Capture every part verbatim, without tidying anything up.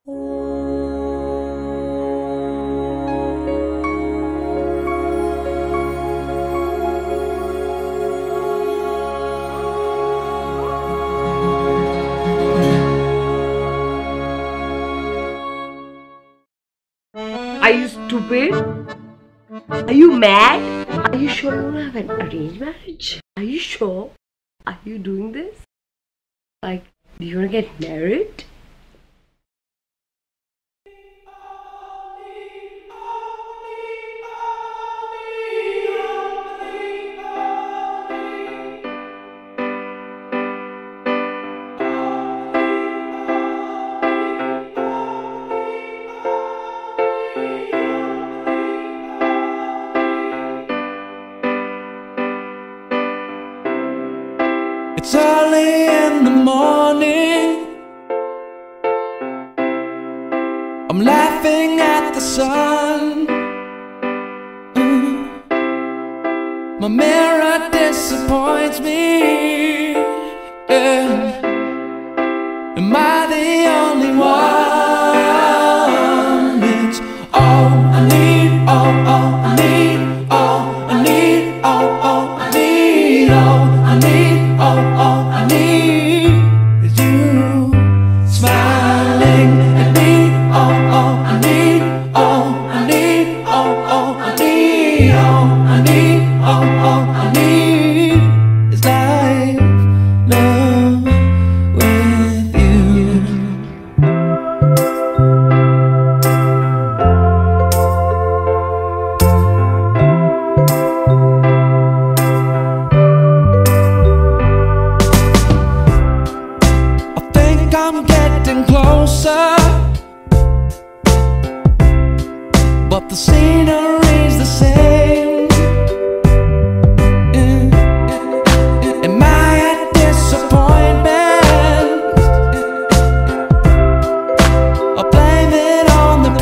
Are you stupid? Are you mad? Are you sure you don't have an arranged marriage? Are you sure? Are you doing this? Like, do you want to get married? It's early in the morning, I'm laughing at the sun. Mm. My mirror disappoints me, yeah. Am I the only one? It's all I need, all, all I need, all I need, all, all I need, all I need. All, all I need is you smiling at me. All, all I need, all I need, all, all I need, all I need, all, all I need is life, love with you. I'm getting closer, but the scenery's the same. Am I a disappointment? I'll blame it on the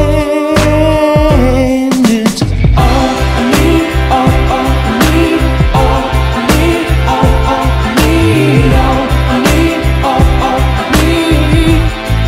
pain. It's all I need, all, all I need, all I need, all, all I need, all I need, all, all I need.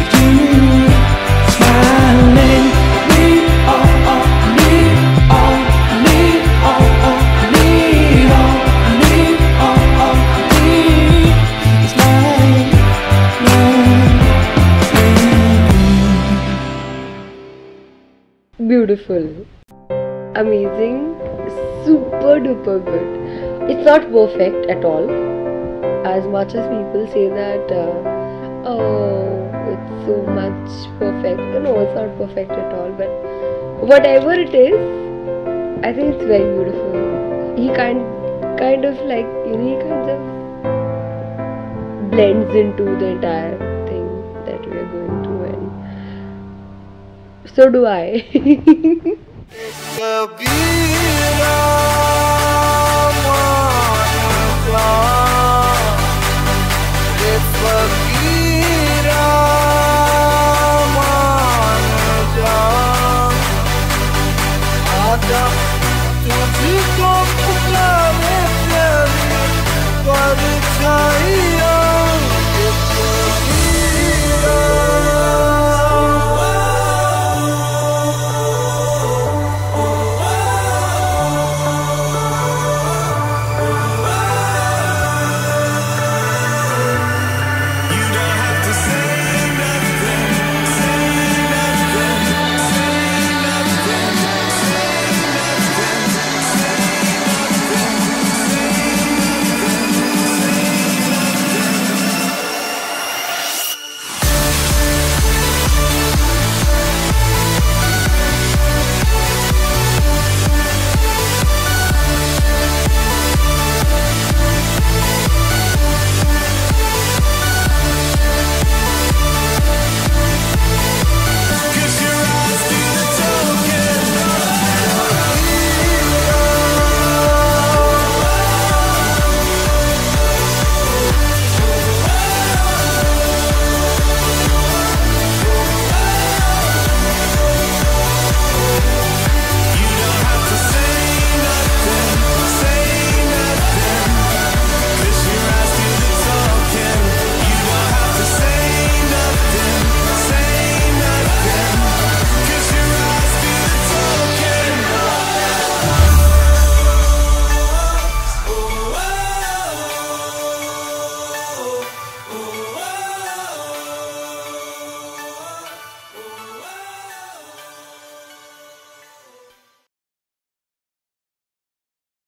Beautiful, amazing, super duper good. It's not perfect at all, as much as people say that uh, oh, it's so much perfect. No, it's not perfect at all, but whatever it is, I think it's very beautiful. He kind kind of like, you know, he kind of blends into the entire thing that we are going through, and so do I.